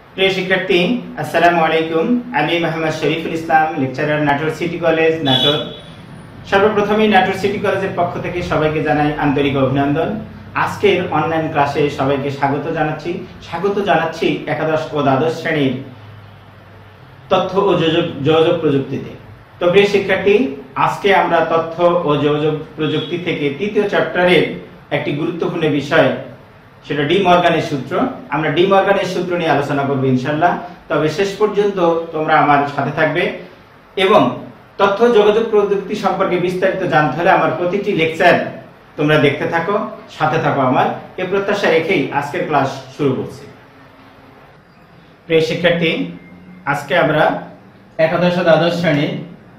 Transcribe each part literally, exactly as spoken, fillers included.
প্রিয় শিক্ষার্থী, আসসালামু আলাইকুম। আমি Mohammad Shariful Islam, lecturer, Natore city college, Natore. সর্বপ্রথমেই নাটোর সিটি কলেজের পক্ষ থেকে সবাইকে জানাই আন্তরিক অভিনন্দন। আজকের অনলাইন ক্লাসে সবাইকে স্বাগত জানাচ্ছি। স্বাগত জানাচ্ছি একাদশ ও দ্বাদশ শ্রেণীর তথ্য ও যোগাযোগ প্রযুক্তিতে। তো প্রিয় শিক্ষার্থী, আজকে আমরা তথ্য ও যোগাযোগ প্রযুক্তি থেকে তৃতীয় চ্যাপ্টারের একটি গুরুত্বপূর্ণ বিষয়, সেটা ডি মর্গানের সূত্র। আমরা ডি মর্গানের সূত্র নিয়ে আলোচনা করব ইনশাআল্লাহ। তবে শেষ পর্যন্ত তোমরা আমার সাথে থাকবে এবং তথ্য যোগাযোগ প্রযুক্তি সম্পর্কে বিস্তারিত জানতে হলে আমার প্রতিটি লেকচার তোমরা দেখতে থাকো, সাথে থাকো আমার, এই প্রত্যাশা রেখেই আজকের ক্লাস শুরু করছি। প্রিয় শিক্ষার্থী, আজকে আমরা একাদশ ও দ্বাদশ শ্রেণীর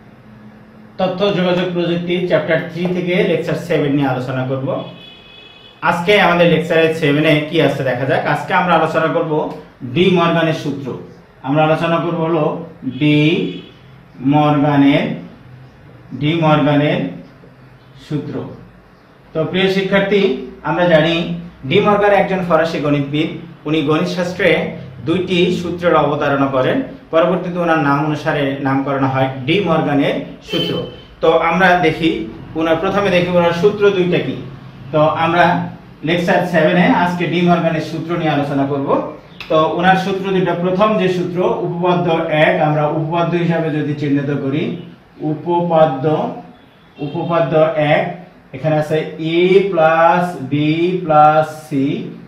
তথ্য যোগাযোগ প্রযুক্তি চ্যাপ্টার থ্রি থেকে লেকচার সেভেন নিয়ে আলোচনা করব। আজকে আমাদের লেকচারের সেভেনে কি আছে দেখা যাক। আজকে আমরা আলোচনা করব ডি মর্গানের সূত্র। আমরা আলোচনা করব হলো ডি মর্গানের ডি মর্গানের সূত্র। তো প্রিয় শিক্ষার্থী, আমরা জানি ডি মর্গান একজন ফরাসি গণিতবিদ। উনি গণিত শাস্ত্রে দুইটি সূত্রের অবতারণা করেন। পরবর্তীতে ওনার নাম অনুসারে নামকরণ হয় ডি মর্গানের সূত্র। তো আমরা দেখি ওনার প্রথমে দেখি ওনার সূত্র দুইটা কি। তো আমরা লেকচার সেভেনে আজকে ডি মর্গানের সূত্র নিয়ে আলোচনা করব। তো ওনার সূত্র দুটো, প্রথম যে সূত্র উপপাদ্য এক, আমরা উপপাদ্য হিসাবে যদি চিহ্নিত করি, উপপাদ্য উপপাদ্য এক, এখানে আছে A plus B plus C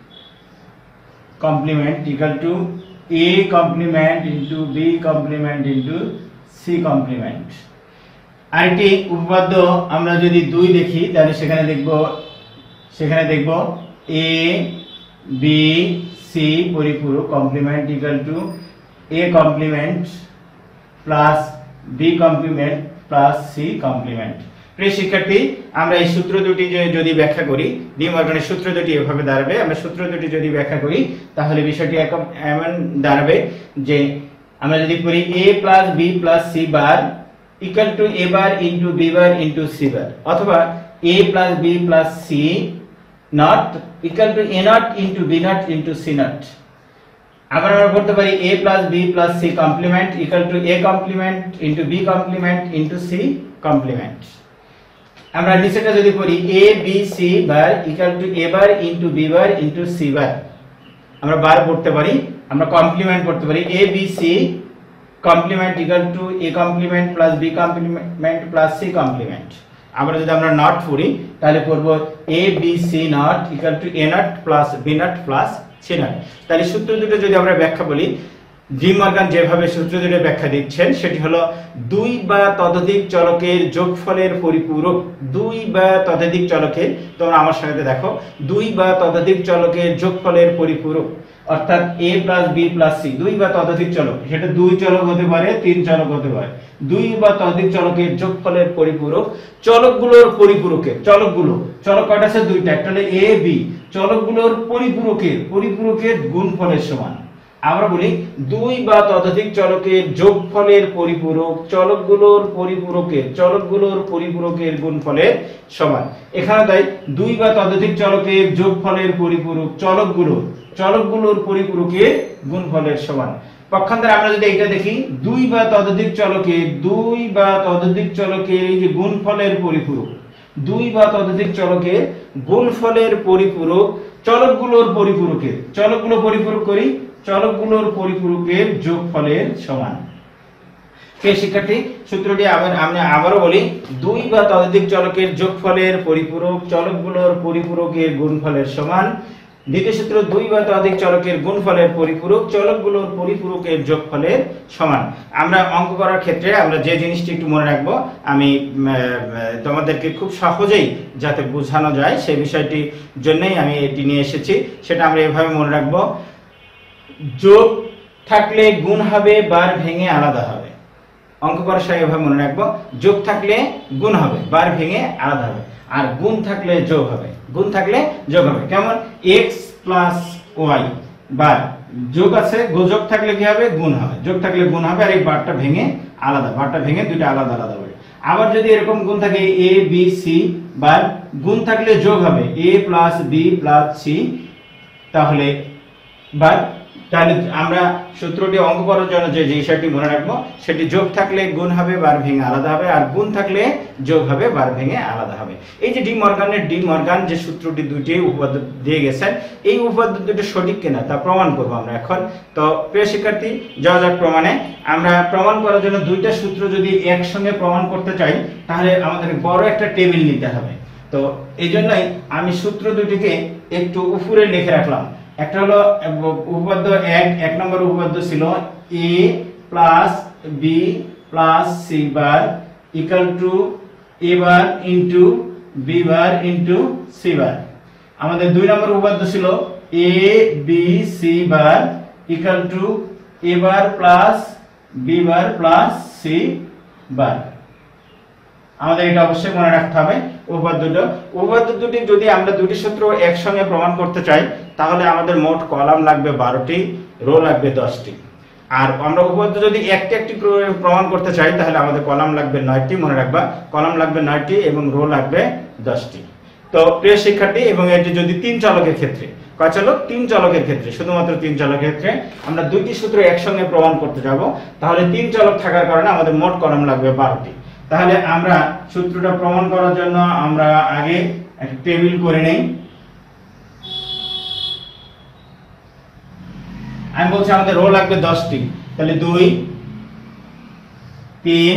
complement equal to A complement into B complement into C complement. আরেকটি উপপাদ্য আমরা যদি দুই দেখি, তাহলে সেখানে দেখব সেখানে দেখব এ বি সি পরিপূরক complement equal to A complement plus B complement plus C complement. প্রিয় শিক্ষার্থী, আমরা এই সূত্র দুটি যদি ব্যাখ্যা করি, ডি মর্গানের সূত্র দুটি এভাবে দাঁড়াবে। আমরা সূত্র দুটি যদি ব্যাখ্যা করি তাহলে বিষয়টি এমন দাঁড়াবে যে আমরা যদি করি A plus B plus C bar equal to A bar into B bar into C bar, অথবা A plus B plus C not equal to A not into B not into C not. আবার আমরা করতে পারি A plus B plus C complement equal to A complement into B complement into C complement. আমরা নিচেটা যদি করি A B C bar equal to A bar into B bar into C bar, আমরা bar পড়তে পারি, আমরা complement করতে পারি A B C complement equal to A complement plus B complement plus C complement. আমরা যদি আমরা নট করি তাহলে করব A B C not equal to A not plus B not plus C not. তাহলে সূত্র দুটো যদি আমরা ব্যাখ্যা বলি, ডি মর্গান যেভাবে সূত্র দুটো ব্যাখ্যা দিচ্ছেন সেটি হলো দুই বা ততোধিক চলকের যোগফলের পরিপূরক। দুই বা ততোধিক চলকের, তোমরা আমার সাথে দেখো, দুই বা ততোধিক চলকের যোগফলের পরিপূরক, অর্থাৎ A plus B plus C, দুই বা ততোধিক চলক, সেটা দুই চলক হতে পারে, তিন চলক হতে পারে। দুই বা ততোধিক চলকের যোগফলের পরিপূরক, চলকগুলোর পরিপূরকের, চলকগুলো চলক কয়টা আছে? দুইটা, একটা হলো এ বি, চলকগুলোর পরিপূরকের পরিপূরকের গুণফলের সমান। আমরা বলি দুই বা ততোধিক চলকের যোগফলের পরিপূরক চলকগুলোর পরিপূরকের চলকগুলোর পরিপূরকের গুণফলের সমান। এখানে তাই দুই বা ততোধিক চলকের যোগফলের পরিপূরক চলকগুলো চলকগুলোর পরিপূরকের গুণফলের সমান। পক্ষান্তরে আমরা যদি এটা দেখি, দুই বা ততোধিক চলকের দুই বা ততোধিক চলকের এই যে গুণফলের পরিপূরক, দুই বা ততোধিক চলকের গুণফলের পরিপূরক চলকগুলোর পরিপূরকের চলকগুলো পরিপূরক করি চলকগুলোর পরিপূরকের যোগফলের সমান। প্রিয় শিক্ষার্থী, সূত্রটি আবার আমি আবারও বলি, দুই বা ততোধিক চলকের যোগফলের পরিপূরক চলকগুলোর পরিপূরকের গুণফলের সমান। দ্বিতীয় সূত্র, দুই বা ততোধিক চলকের গুণফলের পরিপূরক চলকগুলোর পরিপূরকের যোগফলের সমান। আমরা অঙ্ক করার ক্ষেত্রে আমরা যে জিনিসটি একটু মনে রাখবো, আমি তোমাদেরকে খুব সহজেই যাতে বোঝানো যায় সেই বিষয়টির জন্যই আমি এটি নিয়ে এসেছি। সেটা আমরা এভাবে মনে রাখবো, যোগ থাকলে গুণ হবে, বার ভেঙে আলাদা হবে। অঙ্ক করার সময় এভাবে মনে রাখবো, যোগ থাকলে গুণ হবে, বার ভেঙে আলাদা হবে, আর গুণ থাকলে যোগ হবে। গুণ থাকলে যোগ হবে, কেমন? এক্স প্লাস ওয়াই বার, যোগ আছে, যোগ থাকলে কি হবে? গুণ হবে, যোগ থাকলে গুণ হবে, আর এই বারটা ভেঙে আলাদা, বারটা ভেঙে দুইটা আলাদা আলাদা হবে। আবার যদি এরকম গুণ থাকে এ বি সি বার, গুণ থাকলে যোগ হবে A plus B plus C, তাহলে বার তাহলে আমরা সূত্রটি অঙ্ক করার জন্য যে বিষয়টি মনে রাখবো সেটি যোগ থাকলে গুণ হবে, বার ভেঙে আলাদা হবে, আর গুণ থাকলে যোগ হবে, বার ভেঙে আলাদা হবে। এই যে ডি মর্গানের ডি মর্গান যে সূত্রটি দুটি উপপাদ্য দিয়ে গেছেন, এই উপপাদ্য দুটি সঠিক কিনা তা প্রমাণ করব আমরা এখন। তো প্রিয় শিক্ষার্থী, যাওয়া যাক প্রমাণে। আমরা প্রমাণ করার জন্য দুইটা সূত্র যদি একসঙ্গে প্রমাণ করতে চাই তাহলে আমাদের বড় একটা টেবিল নিতে হবে। তো এই জন্যই আমি সূত্র দুটিকে একটু উপরে লিখে রাখলাম। একটা হলো উপপাদ্য এক, এক নম্বর উপপাদ্য ছিল A plus B plus C bar equal to A bar into B bar into C bar. আমাদের দুই নম্বর উপপাদ্য ছিল A B C bar equal to A bar plus B bar plus C bar. আমাদের এটা অবশ্যই মনে রাখতে হবে উপপাদ্যটা। উপপাদ্য দুটি যদি আমরা দুটি সূত্র একসঙ্গে প্রমাণ করতে চাই তাহলে আমাদের মোট কলাম লাগবে বারোটি, রো লাগবে দশটি। আর আমরা উপপাদ্য যদি একটি একটি প্রমাণ করতে চাই তাহলে আমাদের কলাম লাগবে নয়টি, মনে রাখবা কলাম লাগবে নয়টি এবং রো লাগবে দশটি। তো প্রিয় শিক্ষার্থী, এবং এটি যদি তিন চলকের ক্ষেত্রে, কয় চলক? তিন চলকের ক্ষেত্রে, শুধুমাত্র তিন চলকের ক্ষেত্রে আমরা দুইটি সূত্র একসঙ্গে প্রমাণ করতে যাব, তাহলে তিন চলক থাকার কারণে আমাদের মোট কলাম লাগবে বারোটি। তাহলে আমরা সূত্রটা প্রমাণ করার জন্য আমরা আগে একটা টেবিল করে নেই। আমি বলছি আমাদের রো লাগবে দশটি, তাহলে দুই, তিন,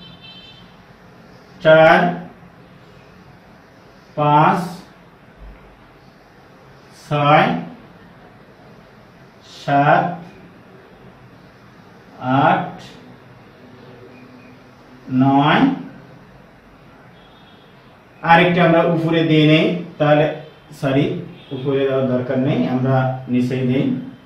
চার, পাঁচ, ছয়, সাত, আট, নয়, আরেকটা আমরা উপরে দিয়ে নেই, তাহলে সরি উপরে দেওয়ার দরকার নেই, আমরা নিচেই দেই।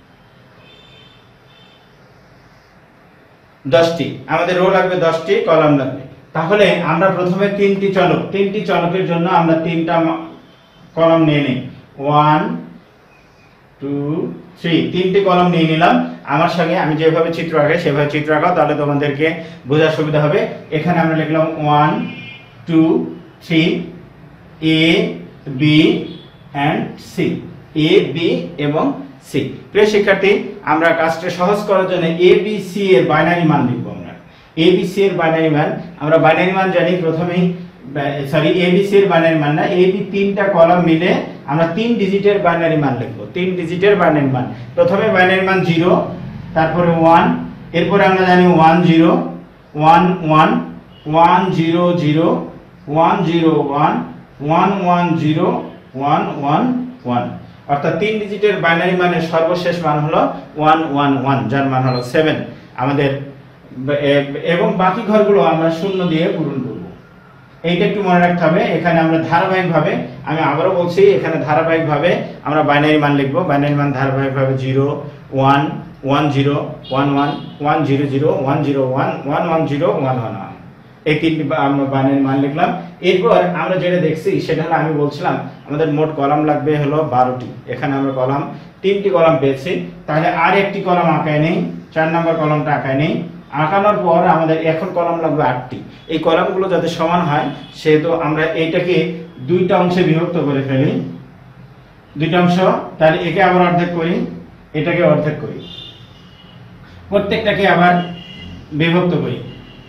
দশটি, আমাদের রো লাগবে দশটি, কলাম লাগবে। তাহলে আমরা প্রথমে তিনটি চলক, তিনটি চলকের জন্য আমরা তিনটা কলাম নিয়ে নেই। ওয়ান, টু, থ্রি, তিনটি কলাম নিয়ে নিলাম। আমার সঙ্গে আমি যেভাবে চিত্র আঁকাই সেভাবে চিত্র আঁকাও, তাহলে তোমাদেরকে বোঝার সুবিধা হবে। এখানে আমরা লিখলাম one, two, three, A, B and C, A, B এবং সি। প্রিয় শিক্ষার্থী, আমরা কাজটা সহজ করার জন্য এ বি সি এর বাইনারি মান লিখব। আমরা এ বি সি এর বাইনারি মান, আমরা বাইনারি মান জানি প্রথমেই, সরি এ বি সি এর বাইনারি মান না, এ বি তিনটা কলাম মিলে আমরা তিন ডিজিটের বাইনারি মান লিখব। তিন ডিজিটের বাইনারি মান, প্রথমে বাইনারি মান জিরো, তারপরে ওয়ান, এরপরে আমরা জানি one zero, one one, one zero zero, one zero one, one one zero, one one one. অর্থাৎ তিন ডিজিটের বাইনারি মানের সর্বশেষ মান হলো ওয়ান ওয়ান ওয়ান, যার মান হলো সেভেন আমাদের, এবং বাকি ঘরগুলো আমরা শূন্য দিয়ে পূরণ করব। এইটা একটু মনে রাখতে হবে। এখানে আমরা ধারাবাহিকভাবে, আমি আবারও বলছি, এখানে ধারাবাহিকভাবে আমরা বাইনারি মান লিখব। বাইনারি মান ধারাবাহিকভাবে zero, one, one zero, one one, one zero zero, one zero one, one one zero, one one one, এই তিনটি আমরা বাইনারি মান লিখলাম। এরপর আমরা যেটা দেখছি সেটা হলো, আমি বলছিলাম আমাদের মোট কলাম লাগবে হলো বারোটি। এখানে আমরা কলাম তিনটি কলাম পেয়েছি, তাহলে আর একটি কলাম আঁকায় নেই, চার নম্বর কলামটা আঁকায় নেই। আঁকানোর পর আমাদের এখন কলাম লাগবে আটটি। এই কলামগুলো যাতে সমান হয় সেহেতু আমরা এইটাকে দুইটা অংশে বিভক্ত করে ফেলি, দুইটা অংশ। তাহলে একে আবার অর্ধেক করি, এটাকে অর্ধেক করি, প্রত্যেকটাকে আবার বিভক্ত করি।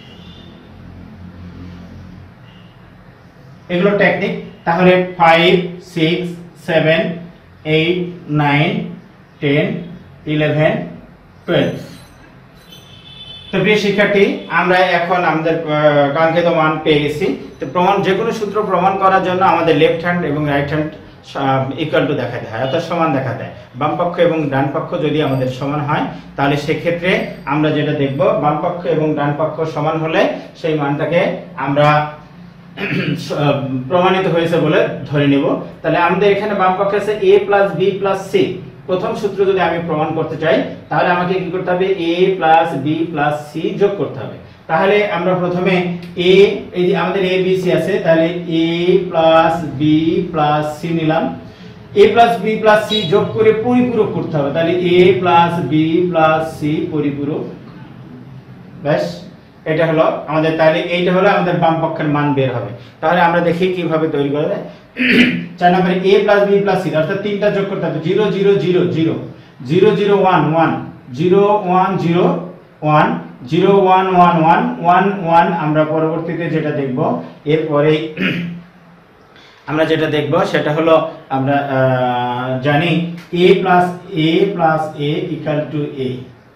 এগুলো টেকনিক। তাহলে five, six, seven, eight, nine, ten, eleven, twelve. তো প্রিয় শিক্ষার্থী, আমরা এখন আমাদের কাঙ্ক্ষিত মান পেয়ে গেছি। তো প্রমাণ, যে কোনো সূত্র প্রমাণ করার জন্য আমাদের লেফট হ্যান্ড এবং রাইট হ্যান্ড ইকুয়াল টু দেখাতে হয়, অর্থাৎ সমান দেখাতে হয়। বাম পক্ষ এবং ডান পক্ষ যদি আমাদের সমান হয় তাহলে সেক্ষেত্রে আমরা যেটা দেখব, বাম পক্ষ এবং ডান পক্ষ সমান হলে সেই মানটাকে আমরা প্রমাণিত হয়েছে বলে ধরে নিব। তাহলে আমাদের এখানে বাম পক্ষে আছে a plus b plus c। প্রথম সূত্র যদি আমি প্রমাণ করতে চাই তাহলে আমাকে কি করতে হবে? a plus b plus c যোগ করতে হবে। তাহলে আমরা প্রথমে a, এই যে আমাদের a b c আছে, তাহলে a plus b plus c নিলাম। a plus b plus c যোগ করে পরিপূরক করতে হবে। তাহলে a plus b plus c পরিপূরক, ব্যাস এটা হলো আমাদের। তাহলে এইটা হলো আমাদের বাম পক্ষের মান বের হবে। তাহলে আমরা দেখি কিভাবে তৈরি করা যায়। চার নম্বরে a plus b plus c, অর্থাৎ তিনটা যোগ করতে হবে, zero zero zero zero. Zero zero one one zero one zero one zero one one one one one আমরা পরবর্তীতে যেটা দেখব এরপরে আমরা যেটা দেখব সেটা হলো আমরা জানি a plus a plus a equal to a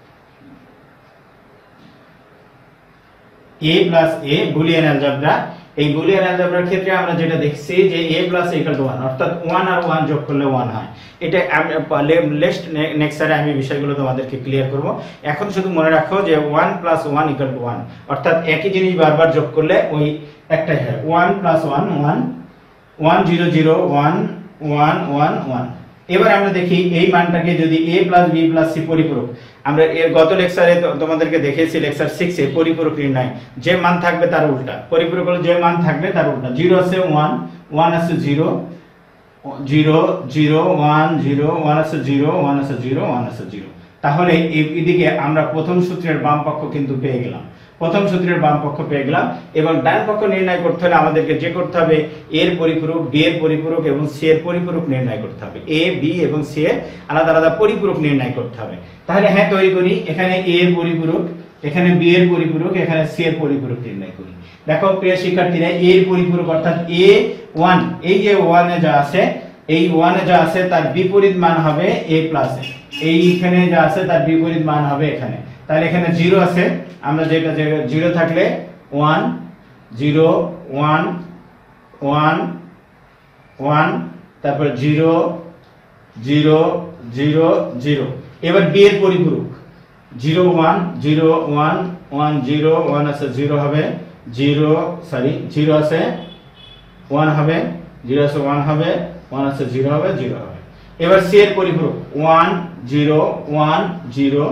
a plus a Boolean algebra. এই বুলিয়ান অ্যালজেব্রার ক্ষেত্রে আমরা যেটা দেখছি যে a plus a equal to one, অর্থাৎ ওয়ান আর ওয়ান যোগ করলে ওয়ান হয়। এটা নেক্সট নেক্সটে আমি বিষয়গুলো তোমাদেরকে ক্লিয়ার করব। এখন শুধু মনে রাখো যে one plus one equal to one, অর্থাৎ একই জিনিস বারবার যোগ করলে ওই একটাই হয়। One plus one one one zero zero one one one one. এবার আমরা দেখি এই মানটাকে যদি a plus b plus c পরিপূরক, আমরা এর গত লেকচারে তোমাদেরকে দেখিয়েছি লেকচার সিক্স এ পরিপূরক নির্ণয়, যে মান থাকবে তার উল্টা। পরিপূরক হলো যে মান থাকবে তার উল্টা। জিরো আছে ওয়ান, ওয়ান আছে zero, zero zero one zero, one আছে জিরো, ওয়ান আছে জিরো, ওয়ান আছে জিরো। তাহলে এদিকে আমরা প্রথম সূত্রের বাম পক্ষ কিন্তু পেয়ে গেলাম, প্রথম সূত্রের বাম পক্ষ পেয়ে গেলাম। এবং ডান পক্ষ নির্ণয় করতে হলে আমাদেরকে যে করতে হবে এর পরিপূরক, বি এর পরিপূরক এবং সি এর পরিপূরক নির্ণয় করতে হবে। এ বি এবং সি এর আলাদা আলাদা পরিপূরক নির্ণয় করতে হবে। তাহলে হ্যাঁ তৈরি করি, এখানে এ এর পরিপূরক, এখানে বি এর পরিপূরক, এখানে সি এর পরিপূরক নির্ণয় করি। দেখো প্রিয় শিক্ষার্থীরা, এ এর পরিপূরক অর্থাৎ এ ওয়ান, এই যে ওয়ান এ যা আছে, এই ওয়ান এ যা আছে তার বিপরীত মান হবে a প্লাস এ, এইখানে যা আছে তার বিপরীত মান হবে এখানে। তাহলে এখানে জিরো আছে, আমরা যেটা জিরো থাকলে one zero one one one, তারপর জিরো জিরো জিরো জিরো। এবার বি এর পরিপূরক zero one zero one one zero, one আছে জিরো হবে জিরো, সরি জিরো আছে ওয়ান হবে, জিরো আছে ওয়ান হবে, ওয়ান আছে জিরো হবে, জিরো হবে। এবার সি এর পরিপূরক one zero one zero,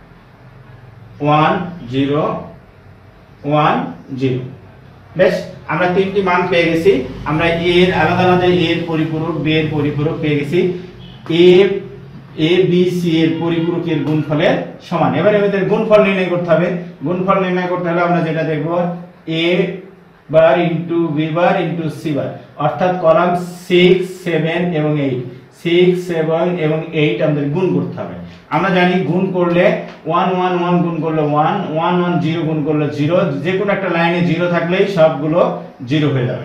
one zero one zero. বেশ, আমরা তিনটি মান পেয়ে গেছি। আমরা এর আলাদা আলাদা এর পরিপূরক, বি এর পরিপূরক পেয়ে গেছি। এ এ বি সি এর পরিপূরকের গুণফলের সমান। এবারে আমাদের গুণফল নির্ণয় করতে হবে। গুণফল নির্ণয় করতে হলে আমরা যেটা দেখব A bar into B bar into C bar, অর্থাৎ কলাম সিক্স সেভেন এবং এইট, সিক্স সেভেন এবং এইট আমাদের গুণ করতে হবে। আমরা জানি গুণ করলে ওয়ান ওয়ান ওয়ান গুণ করলে ওয়ান, ওয়ান ওয়ান জিরো গুণ করলে জিরো, যে কোনো একটা লাইনে জিরো থাকলেই সবগুলো জিরো হয়ে যাবে।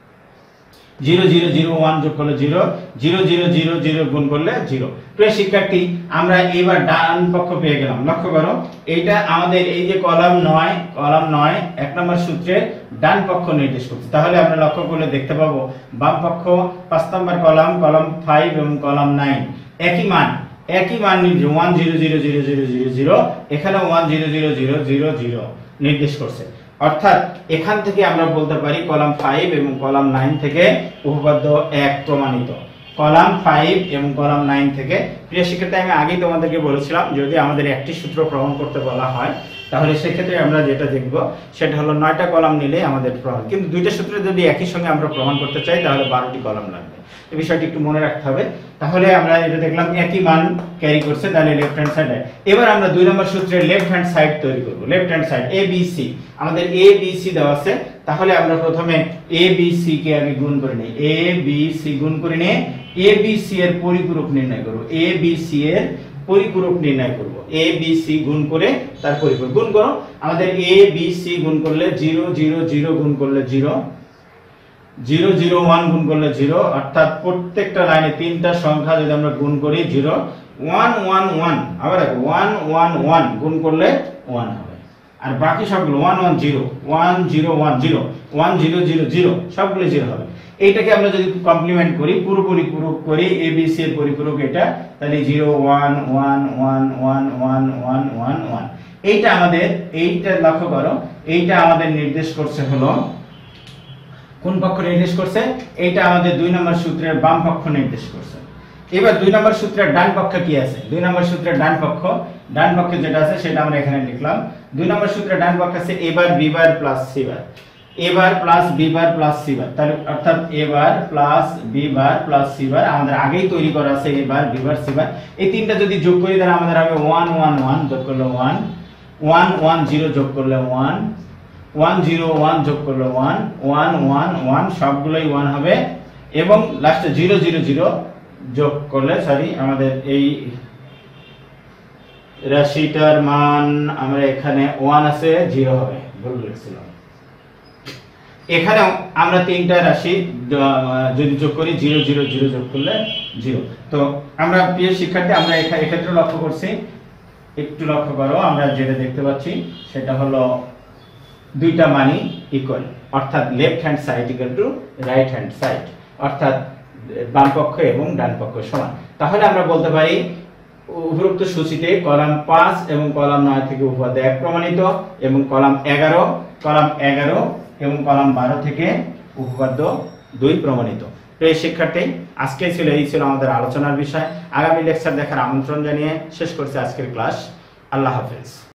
জিরো জিরো জিরো ওয়ান যোগ করলে zero, zero zero zero zero গুণ করলে জিরো। প্রিয় শিক্ষার্থী, আমরা এবার ডান পক্ষ পেয়ে গেলাম। লক্ষ্য করো, এইটা আমাদের এই যে কলাম নয়, কলাম নয় এক নম্বর সূত্রের ডান পক্ষ নির্দেশ করছে। তাহলে আমরা লক্ষ্য করলে দেখতে পাবো বাম পক্ষ পাঁচ নম্বর কলাম, কলাম ফাইভ এবং কলাম নাইন একই মান, একই মান one zero zero zero zero zero zero, এখানে one zero zero zero zero zero নির্দেশ করছে। অর্থাৎ এখান থেকে আমরা বলতে পারি কলাম ফাইভ এবং কলাম নাইন থেকে উপপাদ্য এক প্রমাণিত। কলাম ফাইভ এবং কলাম নাইন থেকে। প্রিয় শিক্ষার্থী, আমি আগেই তোমাদেরকে বলেছিলাম যদি আমাদের একটি সূত্র প্রমাণ করতে বলা হয় তাহলে সেক্ষেত্রে আমরা যেটা দেখব সেটা হলো নয়টা কলাম নিলে আমাদের প্রমাণ, কিন্তু দুইটা সূত্র যদি একই সঙ্গে আমরা প্রমাণ করতে চাই তাহলে বারোটি কলাম লাগবে। এই বিষয়টি একটু মনে রাখতে হবে। তাহলে আমরা এটা দেখলাম একই মান ক্যারি করছে, তাহলে লেফট হ্যান্ড সাইডে। এবার আমরা দুই নম্বর সূত্রের লেফট হ্যান্ড সাইড তৈরি করব। Left hand side A B C, আমাদের এ বি সি দেওয়া আছে। তাহলে আমরা প্রথমে এ বি সি কে আগে গুণ করে নিই। এ বি সি গুণ করে নিয়ে এ বি সি এর পরিপূরক নির্ণয় করব। এ বি সি এর পরিপূরক নির্ণয় করব। এ বি সি গুণ করে তার পরিপূরক গুণ করো। আমাদের এ বি সি গুণ করলে জিরো জিরো জিরো গুণ করলে জিরো, জিরো জিরো ওয়ান গুণ করলে জিরো, অর্থাৎ প্রত্যেকটা লাইনে তিনটা সংখ্যা যদি আমরা গুণ করি জিরো, ওয়ান ওয়ান ওয়ান, আবার দেখো ওয়ান ওয়ান ওয়ান গুণ করলে ওয়ান হবে। আর বাকি সবগুলো one one zero, one zero one zero, one zero zero zero, সবগুলো জিরো হবে। এইটাকে আমরা যদি কমপ্লিমেন্ট করি, পুরোপুরি পূরক করি এ বি সি এর পরিপূরক এটা, তাহলে zero one one one one one one one one. এইটা আমাদের, এইটা লক্ষ্য করো, এইটা আমাদের নির্দেশ করছে হলো কোন পক্ষ নির্দেশ করছে? এইটা আমাদের দুই নম্বর সূত্রের বাম পক্ষ নির্দেশ করছে। এবার দুই নম্বর সূত্রের ডান পক্ষে কি আছে? দুই নম্বর সূত্রের ডান পক্ষ, ডান পক্ষে যেটা আছে সেটা আমরা এখানে লিখলাম। দুই নম্বর সূত্রের ডান পক্ষে আছে A bar B bar plus C bar, A bar plus B bar plus C bar, তাহলে অর্থাৎ A bar plus B bar plus C bar আমাদের আগেই তৈরি করা আছে। A bar B bar C বার, এই তিনটা যদি যোগ করি তাহলে আমাদের হবে ওয়ান ওয়ান ওয়ান, যোগ করলে ওয়ান, ওয়ান ওয়ান জিরো যোগ করলে ওয়ান, ওয়ান জিরো ওয়ান যোগ করলে ওয়ান, ওয়ান ওয়ান ওয়ান, সবগুলোই ওয়ান হবে। এবং লাস্টে জিরো জিরো জিরো যোগ করলে, সরি আমাদের এই রাশিটার মান আমরা এখানে ওয়ান আছে, জিরো হবে, ভুল লিখছিলাম। এখানেও আমরা তিনটা রাশি যদি যোগ করি, জিরো জিরো জিরো যোগ করলে জিরো। তো আমরা প্রিয় শিক্ষার্থী, আমরা এক্ষেত্রে লক্ষ্য করছি, একটু লক্ষ্য করো, আমরা যেটা দেখতে পাচ্ছি সেটা হলো দুইটা মানই ইকুয়াল, অর্থাৎ left hand side equal to right hand side, অর্থাৎ বাম পক্ষ এবং ডান পক্ষ সমান। তাহলে আমরা বলতে পারি উপরোক্ত সূচিতে কলাম পাঁচ এবং কলাম নয় থেকে উপপাদ্য এক প্রমাণিত, এবং কলাম এগারো কলাম এগারো এবং কলাম বারো থেকে উপপাদ্য দুই প্রমাণিত। প্রিয় শিক্ষার্থী, আজকে ছিল এই ছিল আমাদের আলোচনার বিষয়। আগামী লেকচার দেখার আমন্ত্রণ জানিয়ে শেষ করছি আজকের ক্লাস। আল্লাহ হাফেজ।